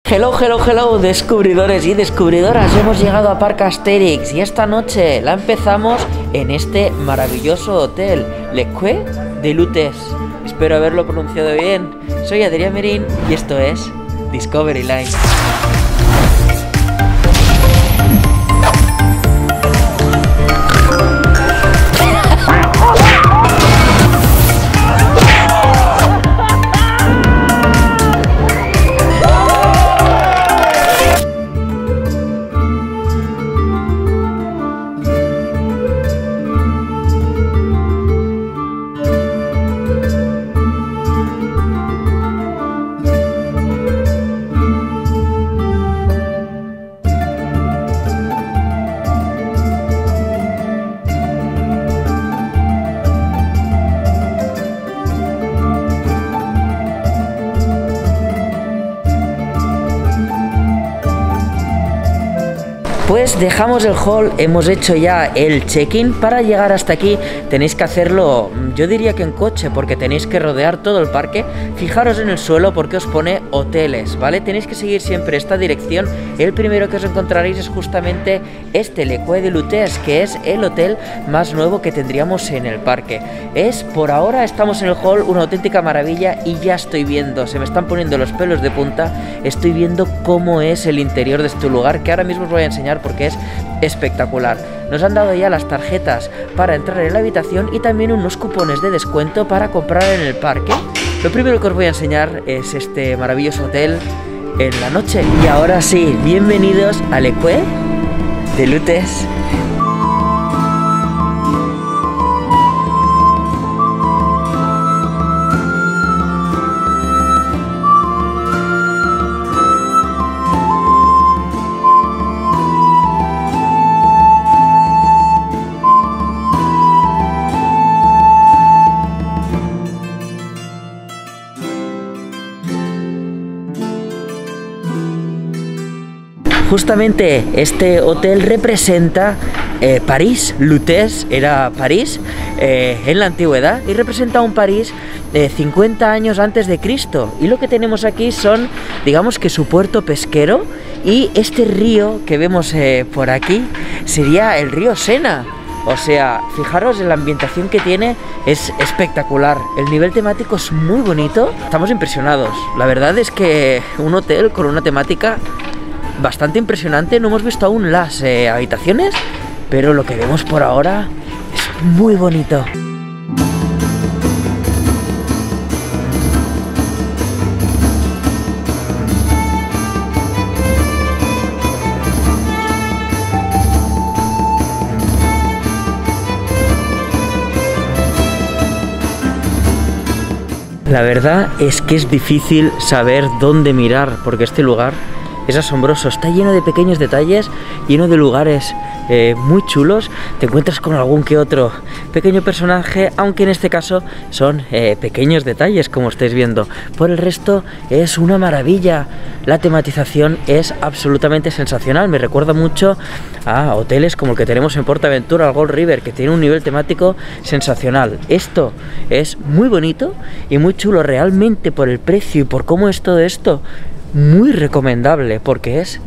Hello, hello, hello, descubridores y descubridoras. Hemos llegado a Parc Astérix y esta noche la empezamos en este maravilloso hotel, Le Quai de Lutes. Espero haberlo pronunciado bien. Soy Adrián Merín y esto es Discovery Line. Pues dejamos el hall, hemos hecho ya el check-in. Para llegar hasta aquí tenéis que hacerlo, yo diría que en coche, porque tenéis que rodear todo el parque. Fijaros en el suelo porque os pone hoteles, ¿vale? Tenéis que seguir siempre esta dirección. El primero que os encontraréis es justamente este, Le Quai de Lutes, que es el hotel más nuevo que tendríamos en el parque. Por ahora estamos en el hall, una auténtica maravilla y ya estoy viendo, se me están poniendo los pelos de punta. Estoy viendo cómo es el interior de este lugar, que ahora mismo os voy a enseñar porque es espectacular. Nos han dado ya las tarjetas para entrar en la habitación y también unos cupones de descuento para comprar en el parque. Lo primero que os voy a enseñar es este maravilloso hotel en la noche. Y ahora sí, bienvenidos a Le Quai de Lutes. Justamente este hotel representa París. Lutes era París en la antigüedad y representa un París 50 años antes de Cristo. Y lo que tenemos aquí son, digamos que su puerto pesquero, y este río que vemos por aquí sería el río Sena. O sea, fijaros en la ambientación que tiene, es espectacular. El nivel temático es muy bonito, estamos impresionados. La verdad es que un hotel con una temática bastante impresionante. No hemos visto aún las habitaciones, pero lo que vemos por ahora es muy bonito. La verdad es que es difícil saber dónde mirar, porque este lugar es asombroso, está lleno de pequeños detalles, lleno de lugares muy chulos. Te encuentras con algún que otro pequeño personaje, aunque en este caso son pequeños detalles, como estáis viendo. Por el resto es una maravilla. La tematización es absolutamente sensacional. Me recuerda mucho a hoteles como el que tenemos en PortAventura, al Gold River, que tiene un nivel temático sensacional. Esto es muy bonito y muy chulo realmente, por el precio y por cómo es todo esto. Muy recomendable porque es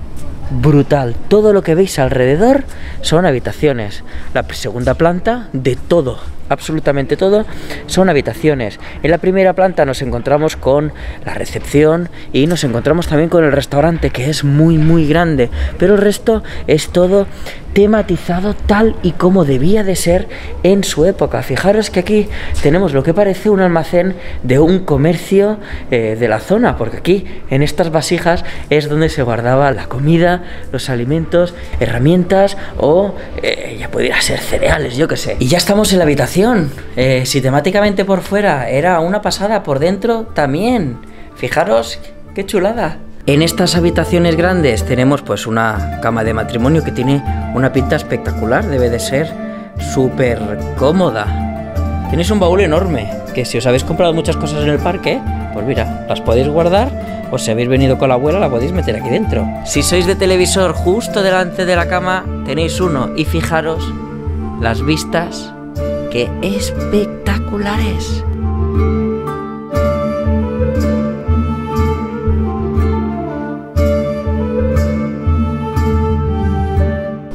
brutal. Todo lo que veis alrededor son habitaciones. La segunda planta, de todo, absolutamente todo, son habitaciones. En la primera planta nos encontramos con la recepción y nos encontramos también con el restaurante, que es muy grande, pero el resto es todo tematizado tal y como debía de ser en su época. Fijaros que aquí tenemos lo que parece un almacén de un comercio de la zona, porque aquí en estas vasijas es donde se guardaba la comida, los alimentos, herramientas o ya pudiera ser cereales, yo que sé. Y ya estamos en la habitación. Si temáticamente por fuera era una pasada, por dentro también. Fijaros qué chulada. En estas habitaciones grandes tenemos pues una cama de matrimonio que tiene una pinta espectacular, debe de ser súper cómoda. Tenéis un baúl enorme, que si os habéis comprado muchas cosas en el parque, pues mira, las podéis guardar, o si habéis venido con la abuela la podéis meter aquí dentro. Si sois de televisor, justo delante de la cama tenéis uno, y fijaros las vistas, que espectaculares.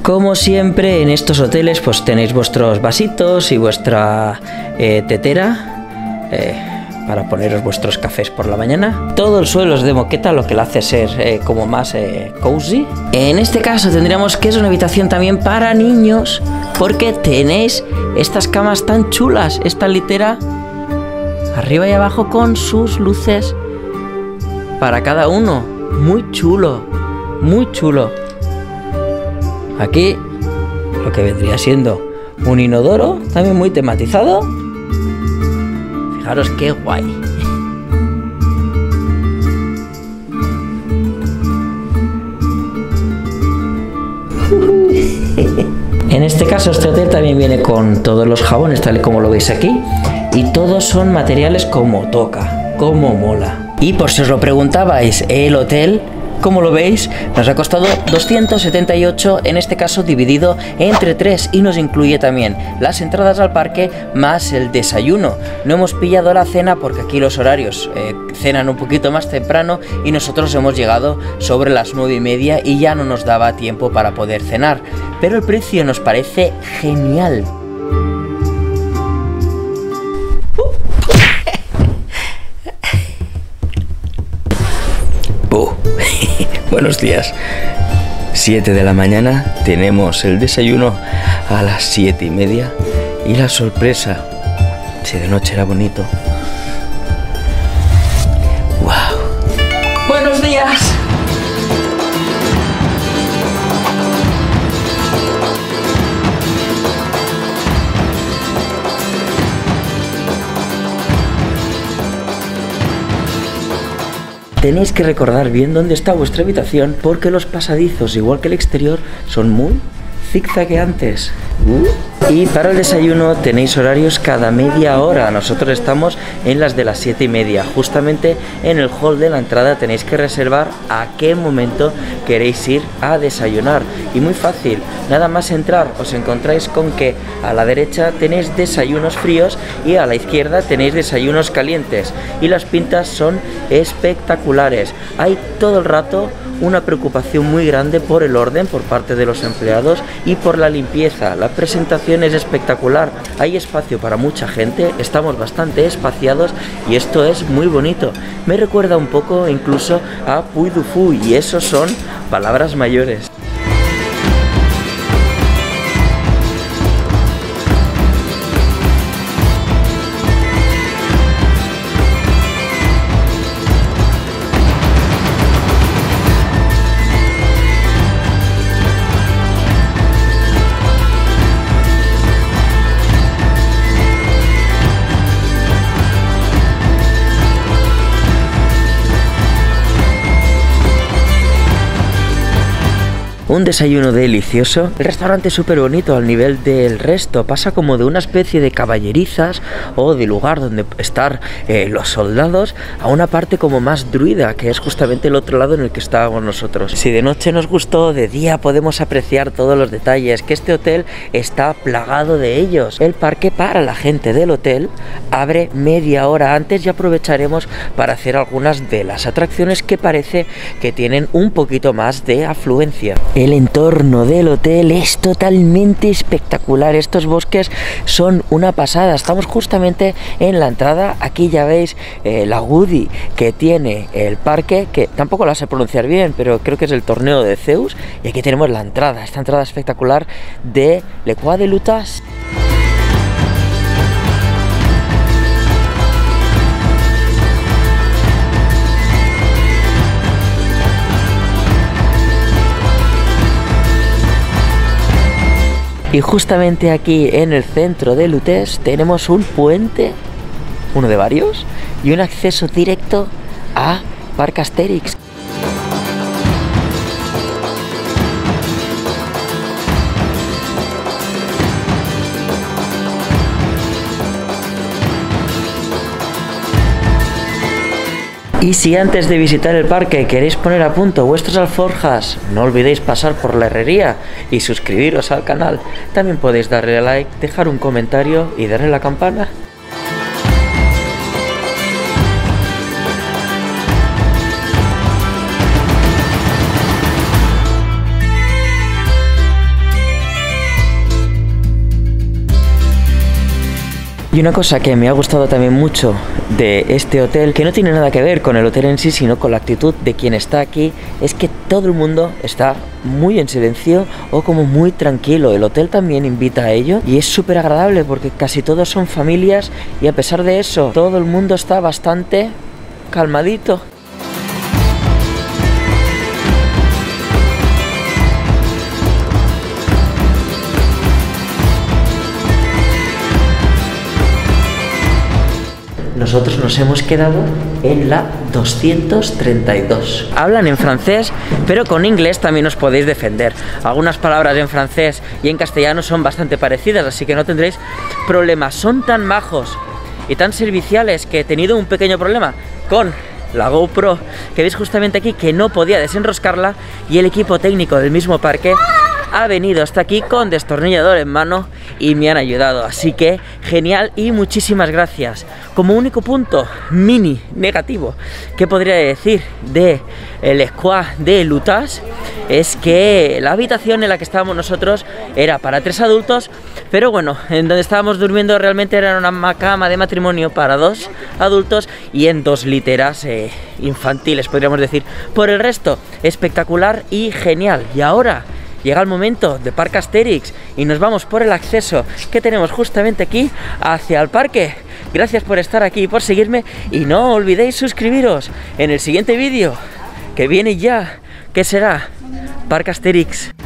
Como siempre en estos hoteles pues tenéis vuestros vasitos y vuestra tetera para poneros vuestros cafés por la mañana. Todo el suelo es de moqueta, lo que le hace ser como más cozy. En este caso tendríamos que es una habitación también para niños, porque tenéis estas camas tan chulas, esta litera arriba y abajo con sus luces para cada uno. Muy chulo, muy chulo. Aquí lo que vendría siendo un inodoro, también muy tematizado. Fijaros qué guay. En este caso este hotel también viene con todos los jabones tal y como lo veis aquí, y todos son materiales como toca, como mola. Y por si os lo preguntabais, el hotel, como lo veis, nos ha costado 278, en este caso dividido entre 3, y nos incluye también las entradas al parque más el desayuno. No hemos pillado la cena porque aquí los horarios cenan un poquito más temprano y nosotros hemos llegado sobre las 9:30 y ya no nos daba tiempo para poder cenar, pero el precio nos parece genial. Buenos días. 7 de la mañana, tenemos el desayuno a las 7:30 y la sorpresa, si de noche era bonito. ¡Wow! ¡Buenos días! Tenéis que recordar bien dónde está vuestra habitación, porque los pasadizos, igual que el exterior, son muy zigzagueantes. Y para el desayuno tenéis horarios cada media hora. Nosotros estamos en las de las 7:30. Justamente en el hall de la entrada tenéis que reservar a qué momento queréis ir a desayunar. Y muy fácil, nada más entrar os encontráis con que a la derecha tenéis desayunos fríos y a la izquierda tenéis desayunos calientes. Y las pintas son espectaculares. Hay todo el rato una preocupación muy grande por el orden por parte de los empleados y por la limpieza. La presentación es espectacular, hay espacio para mucha gente, estamos bastante espaciados y esto es muy bonito. Me recuerda un poco incluso a Puy du Fou, y eso son palabras mayores. Un desayuno delicioso, el restaurante es súper bonito al nivel del resto, pasa como de una especie de caballerizas o de lugar donde estar los soldados a una parte como más druida, que es justamente el otro lado en el que estábamos nosotros. Si de noche nos gustó, de día podemos apreciar todos los detalles, que este hotel está plagado de ellos. El parque para la gente del hotel abre media hora antes y aprovecharemos para hacer algunas de las atracciones que parece que tienen un poquito más de afluencia. El entorno del hotel es totalmente espectacular, estos bosques son una pasada. Estamos justamente en la entrada, aquí ya veis la Woody que tiene el parque, que tampoco la sé pronunciar bien, pero creo que es el torneo de Zeus, y aquí tenemos la entrada, esta entrada espectacular de Le Croix de Lutas. Y justamente aquí en el centro de Lutèce tenemos un puente, uno de varios, y un acceso directo a Parc Astérix. Y si antes de visitar el parque queréis poner a punto vuestras alforjas, no olvidéis pasar por la herrería y suscribiros al canal. También podéis darle a like, dejar un comentario y darle a la campana. Y una cosa que me ha gustado también mucho de este hotel, que no tiene nada que ver con el hotel en sí, sino con la actitud de quien está aquí, es que todo el mundo está muy en silencio o como muy tranquilo. El hotel también invita a ello y es súper agradable porque casi todos son familias y a pesar de eso, todo el mundo está bastante calmadito. Nosotros nos hemos quedado en la 232. Hablan en francés, pero con inglés también os podéis defender. Algunas palabras en francés y en castellano son bastante parecidas, así que no tendréis problemas. Son tan majos y tan serviciales que he tenido un pequeño problema con la GoPro que veis justamente aquí, que no podía desenroscarla, y el equipo técnico del mismo parque ha venido hasta aquí con destornillador en mano y me han ayudado, así que genial y muchísimas gracias. Como único punto mini negativo que podría decir de el squad de Lutas es que la habitación en la que estábamos nosotros era para 3 adultos, pero bueno, en donde estábamos durmiendo realmente era una cama de matrimonio para 2 adultos y en 2 literas infantiles, podríamos decir. Por el resto, espectacular y genial. Y ahora llega el momento de Parque Asterix y nos vamos por el acceso que tenemos justamente aquí hacia el parque. Gracias por estar aquí y por seguirme, y no olvidéis suscribiros en el siguiente vídeo que viene ya, que será Parque Asterix.